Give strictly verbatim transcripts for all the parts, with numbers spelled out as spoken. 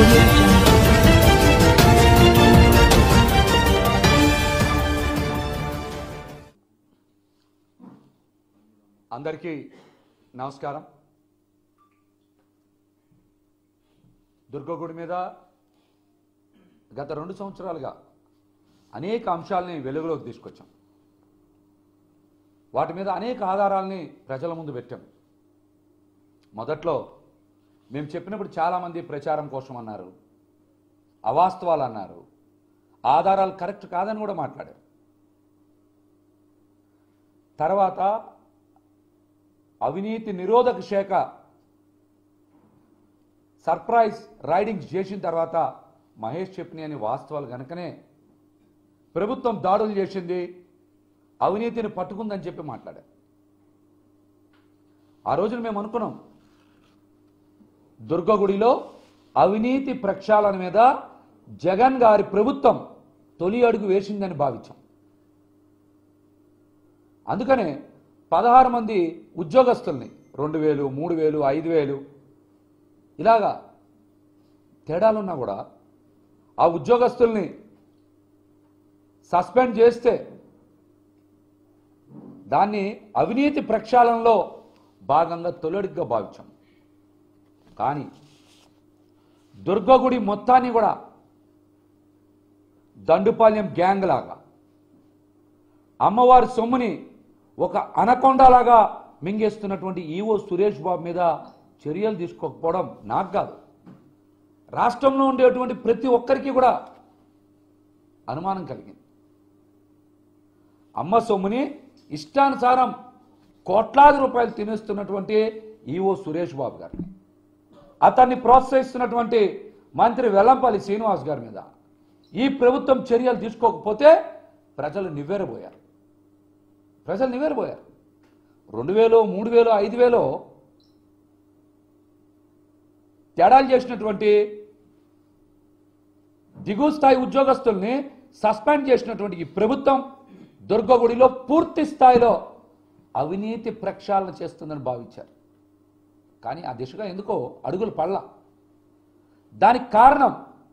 audio jungle. అందరికీ నమస్కారం. దుర్గగుడి మీద గత రెండు సంవత్సరాలుగా అనేక అంశాలని వెలుగులోకి తీసుకొచ్చాం. వాటి మీద అనేక ఆధారాలని ప్రజల ముందు పెట్టాం. మొదట్లో మేము చెప్పినప్పుడు చాలామంది ప్రచారం కోసం అన్నారు, అవాస్తవాలు అన్నారు, ఆధారాలు కరెక్ట్ కాదని కూడా మాట్లాడారు. తర్వాత అవినీతి నిరోధక శాఖ సర్ప్రైజ్ రైడింగ్స్ చేసిన తర్వాత మహేష్ చెప్పిన అని వాస్తవాలు కనుకనే ప్రభుత్వం దాడులు చేసింది, అవినీతిని పట్టుకుందని చెప్పి మాట్లాడారు. ఆ రోజున మేము అనుకున్నాం దుర్గగుడిలో అవినీతి ప్రక్షాళన మీద జగన్ గారి ప్రభుత్వం తొలి అడుగు వేసిందని భావించాం. అందుకనే పదహారు మంది ఉద్యోగస్తుల్ని రెండు వేలు మూడు వేలు ఐదు వేలు ఇలాగా తేడాలున్నా కూడా ఆ ఉద్యోగస్తుల్ని సస్పెండ్ చేస్తే దాన్ని అవినీతి ప్రక్షాళనలో భాగంగా తొలడిగా భావించాం. కానీ దుర్గగుడి మొత్తాన్ని కూడా దండుపాలెం గ్యాంగ్ లాగా అమ్మవారి సొమ్ముని ఒక అనకొండలాగా మింగేస్తున్నటువంటి ఈవో సురేష్ బాబు మీద చర్యలు తీసుకోకపోవడం నాకు కాదు, రాష్ట్రంలో ఉండేటువంటి ప్రతి ఒక్కరికి కూడా అనుమానం కలిగింది. అమ్మ సొమ్ముని ఇష్టానుసారం కోట్లాది రూపాయలు తినేస్తున్నటువంటి ఈవో సురేష్ బాబు గారిని, అతన్ని ప్రోత్సహిస్తున్నటువంటి మంత్రి వెల్లంపల్లి శ్రీనివాస్ గారి మీద ఈ ప్రభుత్వం చర్యలు తీసుకోకపోతే ప్రజలు నివ్వెరబోయారు. ప్రజలు నివ్వెరబోయారు. రెండు వేలు మూడు వేలు ఐదు వేలు తేడాలు చేసినటువంటి దిగువ స్థాయి ఉద్యోగస్తుల్ని సస్పెండ్ చేసినటువంటి ఈ ప్రభుత్వం దుర్గగుడిలో పూర్తి స్థాయిలో అవినీతి ప్రక్షాళన చేస్తుందని భావించారు. కానీ ఆ దిశగా ఎందుకో అడుగులు పడలా. దానికి కారణం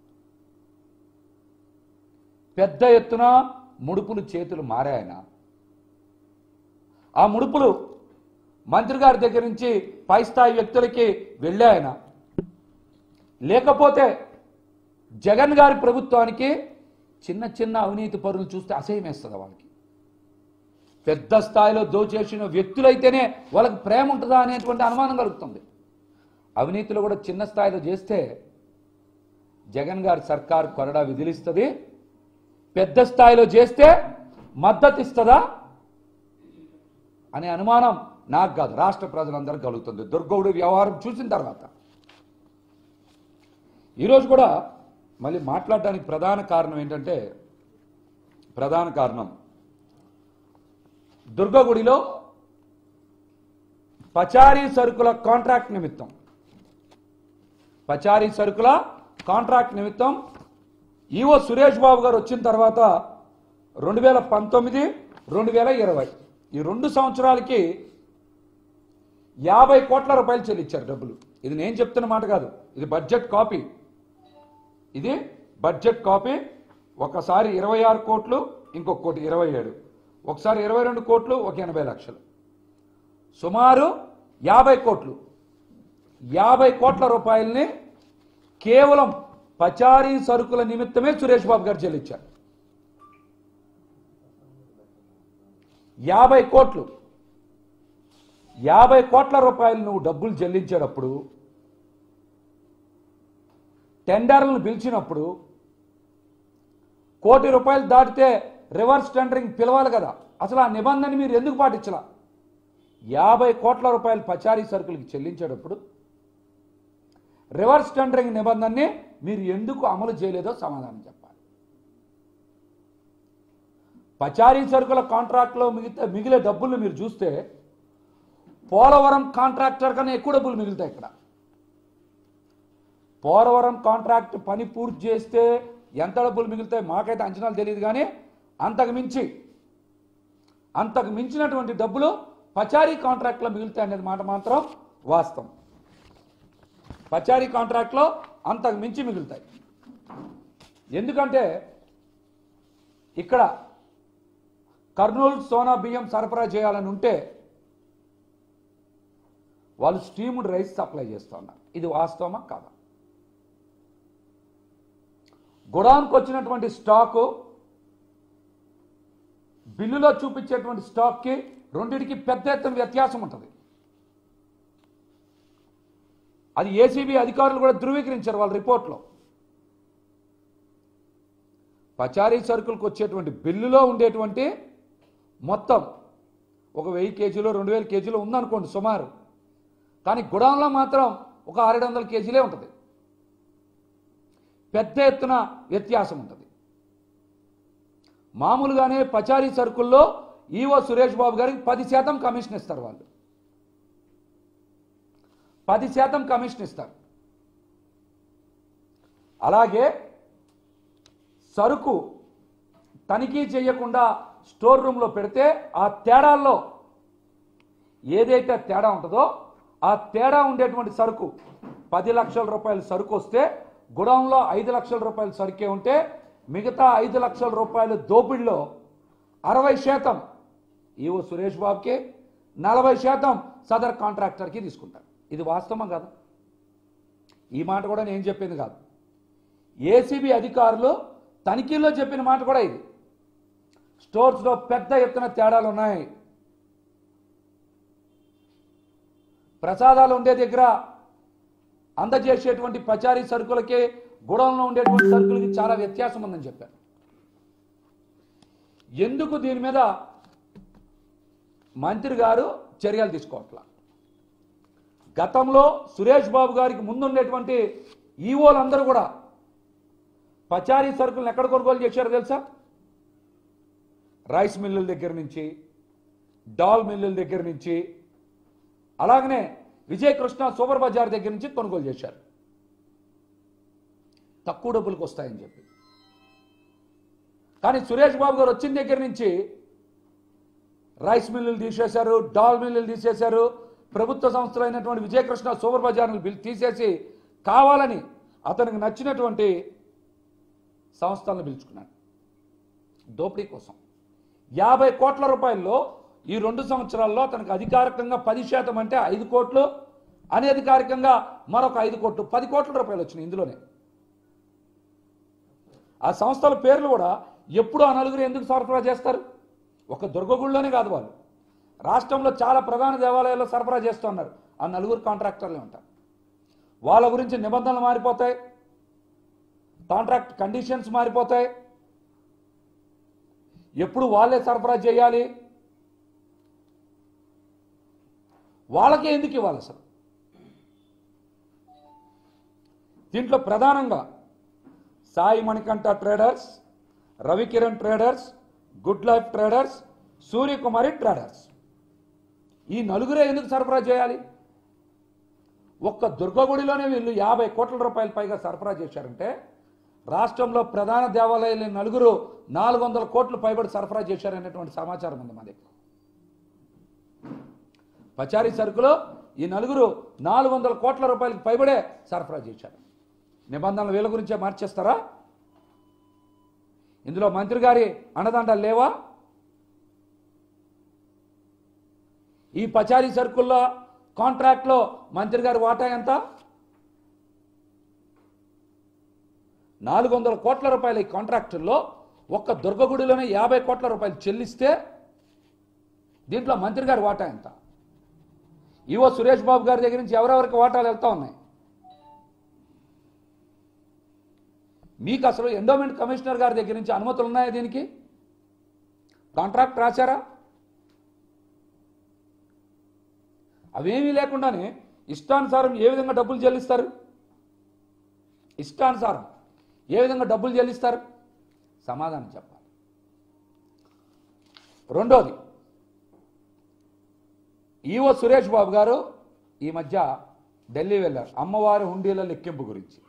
పెద్ద ఎత్తున ముడుపులు చేతులు మారాయన, ఆ ముడుపులు మంత్రి గారి దగ్గర నుంచి పై స్థాయి వ్యక్తులకి వెళ్ళాయన, లేకపోతే జగన్ గారి ప్రభుత్వానికి చిన్న చిన్న అవినీతి పరులు చూస్తే అసహ్యం వేస్తుంది. వాళ్ళకి పెద్ద స్థాయిలో దోచేసిన వ్యక్తులైతేనే వాళ్ళకి ప్రేమ ఉంటుందా అనేటువంటి అనుమానం కలుగుతుంది. అవినీతిలో కూడా చిన్న స్థాయిలో చేస్తే జగన్ గారి సర్కారు కొరడా విధిలిస్తుంది, పెద్ద స్థాయిలో చేస్తే మద్దతు ఇస్తుందా అనే అనుమానం నాకు కాదు, రాష్ట్ర ప్రజలందరూ కలుగుతుంది దుర్గగుడి వ్యవహారం చూసిన తర్వాత. ఈరోజు కూడా మళ్ళీ మాట్లాడడానికి ప్రధాన కారణం ఏంటంటే, ప్రధాన కారణం దుర్గగుడిలో పచారీ సరుకుల కాంట్రాక్ట్ నిమిత్తం పచారీ సరుకుల కాంట్రాక్ట్ నిమిత్తం ఈవో సురేష్ బాబు గారు వచ్చిన తర్వాత రెండు వేల పంతొమ్మిది రెండు వేల ఇరవై ఈ రెండు సంవత్సరాలకి యాభై కోట్ల రూపాయలు చెల్లించారు డబ్బులు. ఇది నేను చెప్తున్న మాట కాదు, ఇది బడ్జెట్ కాపీ. ఇది బడ్జెట్ కాపీ. ఒకసారి ఇరవై ఆరు కోట్లు, ఇంకొక కోటి ఇరవై ఏడు, ఒకసారి ఇరవై రెండు కోట్లు, ఒక ఎనభై లక్షలు, సుమారు యాభై కోట్లు. యాభై కోట్ల రూపాయలని కేవలం పచారీ సరుకుల నిమిత్తమే సురేష్ బాబు గారు చెల్లించారు. యాభై కోట్లు యాభై కోట్ల రూపాయలు నువ్వు డబ్బులు చెల్లించేటప్పుడు, టెండర్లను పిలిచినప్పుడు కోటి రూపాయలు దాటితే రివర్స్ టెండరింగ్ పిలవాలి కదా. అసలు ఆ నిబంధన మీరు ఎందుకు పాటించలా? యాభై కోట్ల రూపాయలు పచారీ సరుకులకి చెల్లించేటప్పుడు రివర్స్ టెండరింగ్ నిబంధనని మీరు ఎందుకు అమలు చేయలేదో సమాధానం చెప్పాలి. పచారీ సరుకుల కాంట్రాక్ట్లో మిగతా మిగిలే డబ్బులు మీరు చూస్తే పోలవరం కాంట్రాక్టర్ కన్నా ఎక్కువ డబ్బులు మిగులుతాయి. ఇక్కడ పోలవరం కాంట్రాక్ట్ పని పూర్తి చేస్తే ఎంత డబ్బులు మిగులుతాయి మాకైతే అంచనాలు తెలియదు, కానీ అంతకు మించి అంతకు మించినటువంటి డబ్బులు పచారీ కాంట్రాక్ట్లో మిగులుతాయి అనేది మాట మాత్రం వాస్తవం. పచారీ కాంట్రాక్ట్లో అంతకు మించి మిగులుతాయి. ఎందుకంటే ఇక్కడ కర్నూలు సోనా బియ్యం సరఫరా చేయాలని ఉంటే వాళ్ళు స్టీమ్డ్ రైస్ సప్లై చేస్తూ ఉన్నారు. ఇది వాస్తవమా కాదా? గోడౌన్కి వచ్చినటువంటి స్టాకు బిల్లులో చూపించేటువంటి స్టాక్కి రెండింటికి పెద్ద ఎత్తున వ్యత్యాసం ఉంటుంది. అది ఏసీబీ అధికారులు కూడా ధృవీకరించారు వాళ్ళ రిపోర్ట్లో. పచారీ సరుకులకు వచ్చేటువంటి బిల్లులో ఉండేటువంటి మొత్తం ఒక వెయ్యి కేజీలు రెండు వేల కేజీలు ఉందనుకోండి సుమారు, కానీ గోడౌన్లో మాత్రం ఒక ఆరేడు వందల కేజీలే ఉంటుంది. పెద్ద ఎత్తున వ్యత్యాసం ఉంటుంది. మామూలుగానే పచారీ సరుకుల్లో ఈవో సురేష్ బాబు గారికి పది శాతం కమిషన్ ఇస్తారు. వాళ్ళు పది శాతం కమిషన్ ఇస్తారు. అలాగే సరుకు తనిఖీ చేయకుండా స్టోర్ రూమ్లో పెడితే ఆ తేడాల్లో ఏదైతే తేడా ఉంటుందో ఆ తేడా ఉండేటువంటి సరుకు పది లక్షల రూపాయల సరుకు వస్తే గోడౌన్లో ఐదు లక్షల రూపాయల సరుకే ఉంటే మిగతా ఐదు లక్షల రూపాయల దోపిడిలో అరవై శాతం ఈవో సురేష్ బాబుకి, నలభై శాతం సదర్ కాంట్రాక్టర్కి తీసుకుంటారు. ఇది వాస్తవం కదా? ఈ మాట కూడా నేను చెప్పింది కాదు, ఏసీబీ అధికారులు తనిఖీల్లో చెప్పిన మాట కూడా ఇది. స్టోర్స్లో పెద్ద ఎత్తున తేడాలు ఉన్నాయి. ప్రసాదాలు ఉండే దగ్గర అందజేసేటువంటి పచారీ సరుకులకి గోడౌన్లో ఉండేటువంటి సరుకులకి చాలా వ్యత్యాసం ఉందని చెప్పారు. ఎందుకు దీని మీద మంత్రి గారు చర్యలు తీసుకోవట్లా? గతంలో సురేష్ బాబు గారికి ముందుండేటువంటి ఈవోలందరూ కూడా పచారీ సరుకులను ఎక్కడ కొనుగోలు చేశారో తెలుసా? రైస్ మిల్లుల దగ్గర నుంచి, డాల్ మిల్లుల దగ్గర నుంచి, అలాగనే విజయకృష్ణ సూపర్ బజార్ దగ్గర నుంచి కొనుగోలు చేశారు, తక్కువ డబ్బులకు వస్తాయని చెప్పి. కానీ సురేష్ బాబు గారు వచ్చిన దగ్గర నుంచి రైస్ మిల్లులు తీసేశారు, డాల్ మిల్లులు తీసేశారు, ప్రభుత్వ సంస్థలు అయినటువంటి విజయకృష్ణ సూపర్ బజార్ను తీసేసి కావాలని అతనికి నచ్చినటువంటి సంస్థలను పిలుచుకున్నాడు దోపిడీ కోసం. యాభై కోట్ల రూపాయల్లో ఈ రెండు సంవత్సరాల్లో అతనికి అధికారికంగా పది శాతం అంటే ఐదు కోట్లు, అనధికారికంగా మరొక ఐదు కోట్లు, పది కోట్ల రూపాయలు వచ్చినాయి ఇందులోనే. ఆ సంస్థల పేర్లు కూడా ఎప్పుడు ఆ నలుగురు ఎందుకు సరఫరా చేస్తారు? ఒక దుర్గగుడిలోనే కాదు, వాళ్ళు రాష్ట్రంలో చాలా ప్రధాన దేవాలయాల్లో సరఫరా చేస్తున్నారు. ఆ నలుగురు కాంట్రాక్టర్లే ఉంటారు. వాళ్ళ గురించి నిబంధనలు మారిపోతాయి, కాంట్రాక్ట్ కండిషన్స్ మారిపోతాయి. ఎప్పుడు వాళ్ళే సరఫరా చేయాలి, వాళ్ళకే ఎందుకు ఇవ్వాలి అసలు? దీంట్లో ప్రధానంగా Sai Manikanta traders, Ravikiran traders, good life traders, Suryakumari traders, ఈ నలుగురే ఎందుకు సరఫరా చేయాలి? ఒక్క దుర్గగుడిలోనే వీళ్ళు యాభై కోట్ల రూపాయల పైగా సరఫరా చేశారంటే రాష్ట్రంలో ప్రధాన దేవాలయాలు నలుగురు నాలుగు వందల కోట్లు పైబడి సరఫరా చేశారనేటువంటి సమాచారం ఉంది మా దగ్గర. పచారీ సరుకులో ఈ నలుగురు నాలుగు వందల కోట్ల రూపాయలకు పైబడే సరఫరా చేశారు. నిబంధనలు వీళ్ళ గురించే మార్చేస్తారా? ఇందులో మంత్రి గారి అండదండలు లేవా? ఈ పచారీ సరుకుల్లో కాంట్రాక్ట్లో మంత్రి గారి వాటా ఎంత? నాలుగు వందల కోట్ల రూపాయల ఈ కాంట్రాక్టుల్లో ఒక్క దుర్గగుడిలోనే యాభై కోట్ల రూపాయలు చెల్లిస్తే దీంట్లో మంత్రి గారి వాటా ఎంత? ఈవో సురేష్ బాబు గారి దగ్గర నుంచి ఎవరెవరికి వాటాలు వెళ్తా ఉన్నాయి? మీకు అసలు ఎండోమెంట్ కమిషనర్ గారి దగ్గర నుంచి అనుమతులు ఉన్నాయా? దీనికి కాంట్రాక్ట్ రాశారా? అవేమీ లేకుండానే ఇష్టానుసారం ఏ విధంగా డబ్బులు చెల్లిస్తారు? ఇష్టానుసారం ఏ విధంగా డబ్బులు చెల్లిస్తారు? సమాధానం చెప్పాలి. రెండోది, ఈవో సురేష్ బాబు గారు ఈ మధ్య ఢిల్లీ వెళ్ళారు అమ్మవారి హుండీల లెక్కింపు గురించి.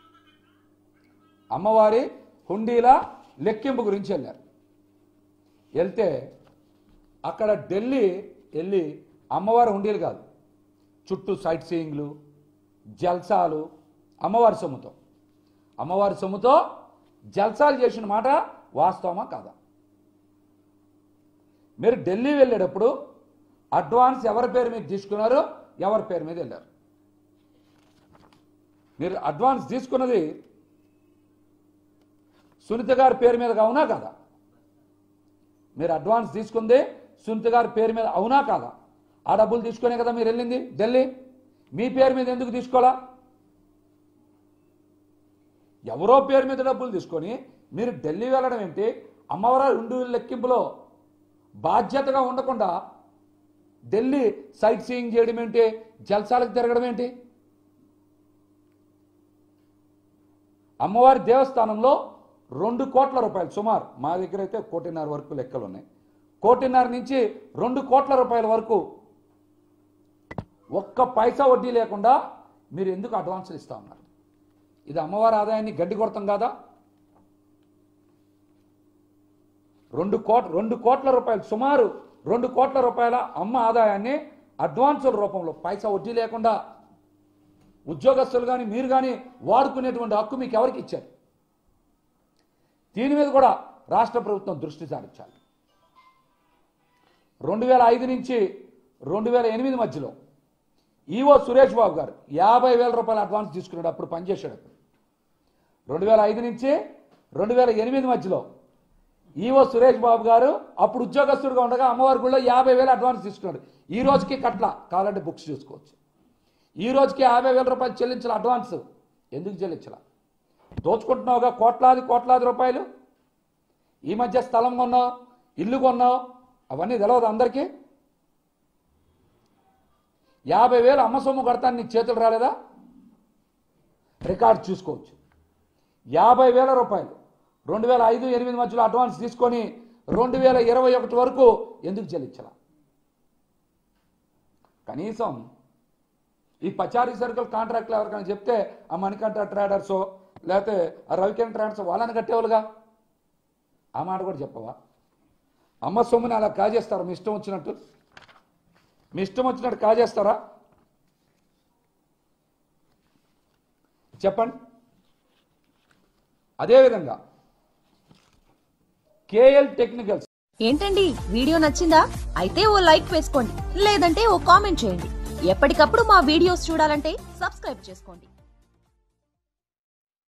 అమ్మవారి హుండీల లెక్కింపు గురించి వెళ్ళారు. వెళ్తే అక్కడ ఢిల్లీ వెళ్ళి అమ్మవారి హుండీలు కాదు, చుట్టూ సైట్ సీయింగ్లు, జల్సాలు, అమ్మవారి సొమ్ముతో అమ్మవారి సొమ్ముతో జల్సాలు చేసిన మాట వాస్తవమా కాదా? మీరు ఢిల్లీ వెళ్ళేటప్పుడు అడ్వాన్స్ ఎవరి పేరు మీద తీసుకున్నారు, ఎవరి పేరు మీద వెళ్ళారు? మీరు అడ్వాన్స్ తీసుకున్నది సునీత గారి పేరు మీద అవునా కాదా? మీరు అడ్వాన్స్ తీసుకుంది సునీత గారి పేరు మీద అవునా కాదా? ఆ డబ్బులు తీసుకునే కదా మీరు వెళ్ళింది ఢిల్లీ. మీ పేరు మీద ఎందుకు తీసుకోవాలా? ఎవరో పేరు మీద డబ్బులు తీసుకొని మీరు ఢిల్లీ వెళ్ళడం ఏంటి? అమ్మవారి రెండు లెక్కింపులో బాధ్యతగా ఉండకుండా ఢిల్లీ సైట్ సీయింగ్ చేయడం ఏంటి? జల్సాలకు తిరగడం ఏంటి? అమ్మవారి దేవస్థానంలో రెండు కోట్ల రూపాయలు సుమారు, మా దగ్గర అయితే కోటిన్నర వరకు లెక్కలు ఉన్నాయి, కోటిన్నర నుంచి రెండు కోట్ల రూపాయల వరకు ఒక్క పైసా వడ్డీ లేకుండా మీరు ఎందుకు అడ్వాన్సులు ఇస్తా ఉన్నారు? ఇది అమ్మవారి ఆదాయాన్ని గడ్డి కొడతాం కాదా? రెండు కోట్ల రెండు కోట్ల రూపాయలు సుమారు రెండు కోట్ల రూపాయల అమ్మ ఆదాయాన్ని అడ్వాన్సుల రూపంలో పైసా వడ్డీ లేకుండా ఉద్యోగస్తులు కానీ మీరు కానీ వాడుకునేటువంటి హక్కు మీకు ఎవరికి ఇచ్చారు? దీని మీద కూడా రాష్ట్ర ప్రభుత్వం దృష్టి సారించాలి. రెండు వేల ఐదు నుంచి రెండు వేల ఎనిమిది మధ్యలో ఈవో సురేష్ బాబు గారు యాభై వేల రూపాయల అడ్వాన్స్ తీసుకున్నాడు, అప్పుడు పనిచేసాడు. రెండు వేల ఐదు నుంచి రెండు వేల ఎనిమిది మధ్యలో ఈవో సురేష్ బాబు గారు అప్పుడు ఉద్యోగస్తుడిగా ఉండగా అమ్మవారి గుళ్ళో యాభై వేలు అడ్వాన్స్ తీసుకున్నాడు. ఈ రోజుకి కట్ల కావాలంటే బుక్స్ చూసుకోవచ్చు. ఈ రోజుకి యాభై వేల రూపాయలు చెల్లించాలి అడ్వాన్స్. ఎందుకు చెల్లించాల? దోచుకుంటున్నావుగా కోట్లాది కోట్లాది రూపాయలు. ఈ మధ్య స్థలం కొన్నావు, ఇల్లు కొన్నావు, అవన్నీ తెలవదు అందరికీ. యాభై వేలు అమ్మ సొమ్ము కడతాను నీకు చేతులు రాలేదా? రికార్డు చూసుకోవచ్చు. యాభై వేల రూపాయలు రెండు వేల ఐదు ఎనిమిది మధ్యలో అడ్వాన్స్ తీసుకొని రెండు వేల ఇరవై ఒకటి వరకు ఎందుకు చెల్లించాల? కనీసం ఈ పచారీ సరుకుల కాంట్రాక్ట్లు ఎవరికైనా చెప్తే ఆ మణికంఠ ట్రేడర్సో లేకపోతే ఆ రవికిరణ్ ట్రేడర్స్ వాళ్ళని కట్టేవాళ్ళుగా. ఆ మాట కూడా చెప్పవా? అమ్మ సొమ్ముని అలా కాజేస్తారా? మీ ఇష్టం వచ్చినట్టు మీ ఇష్టం వచ్చినట్టు కాజేస్తారా? చెప్పండి. అదేవిధంగా కేఎల్ టెక్నికల్స్. ఏంటండి వీడియో నచ్చిందా? అయితే ఓ లైక్ వేసుకోండి, లేదంటే ఓ కామెంట్ చేయండి. ఎప్పటికప్పుడు మా వీడియోస్ చూడాలంటే సబ్స్క్రైబ్ చేసుకోండి.